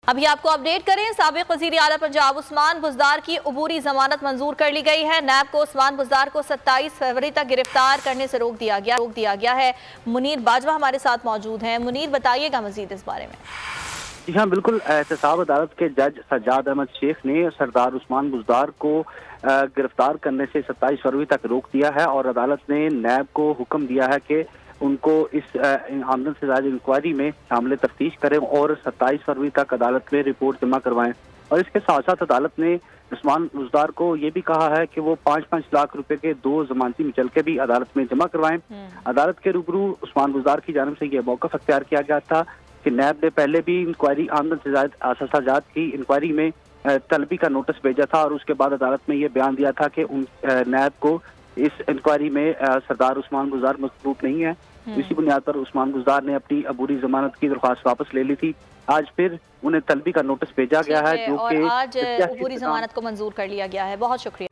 अभी आपको अपडेट करें, साबिक वज़ीर आला पंजाब उस्मान बुज़दार की अबूरी जमानत मंजूर कर ली गई है। नैब को उस्मान बुज़दार को 27 फरवरी तक गिरफ्तार करने से रोक दिया गया है। मुनीर बाजवा हमारे साथ मौजूद हैं। मुनीर, बताइएगा मजीद इस बारे में। जी हाँ, बिल्कुल। एहतसाब अदालत के जज सज्जाद अहमद शेख ने सरदार उस्मान बुज़दार को गिरफ्तार करने से 27 फरवरी तक रोक दिया है और अदालत ने नैब को हुक्म दिया है कि उनको इस आमदन से ज़ायद इंक्वायरी में शामिल तफ्तीश करें और 27 फरवरी तक अदालत में रिपोर्ट जमा करवाएं। और इसके साथ साथ अदालत ने उस्मान बुज़दार को ये भी कहा है कि वो 5-5 लाख रुपए के 2 जमानती मुचलके भी अदालत में जमा करवाएं। अदालत के रूबरू उस्मान बुज़दार की जानिब से यह मौक़िफ़ अख्तियार किया गया था कि नैब ने पहले भी इंक्वायरी आमदन से ज़ायद असाजात की इंक्वायरी में तलबी का नोटिस भेजा था और उसके बाद अदालत में यह बयान दिया था कि नैब को इस इंक्वायरी में सरदार उस्मान बुज़दार मसरूफ नहीं है। इसी बुनियाद पर उस्मान बुज़दार ने अपनी अबूरी जमानत की दरख्वास्त वापस ले ली थी। आज फिर उन्हें तलबी का नोटिस भेजा गया है, जो कि आज अबूरी जमानत को मंजूर कर लिया गया है। बहुत शुक्रिया।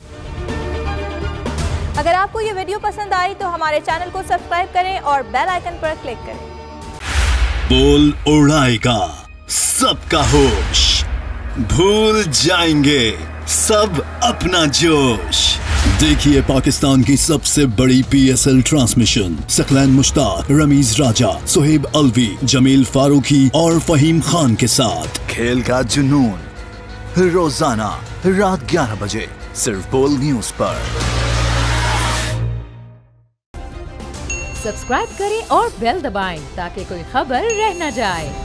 अगर आपको ये वीडियो पसंद आई तो हमारे चैनल को सब्सक्राइब करें और बेल आइकन पर क्लिक करें। बोल उड़ाएगा सबका होश, भूल जाएंगे सब अपना जोश। देखिए पाकिस्तान की सबसे बड़ी PSL ट्रांसमिशन सकलैन मुश्ताक, रमीज राजा, सुहेब अलवी, जमील फारूकी और फहीम खान के साथ खेल का जुनून रोजाना रात 11 बजे सिर्फ बोल न्यूज पर। सब्सक्राइब करें और बेल दबाएं ताकि कोई खबर रह न जाए।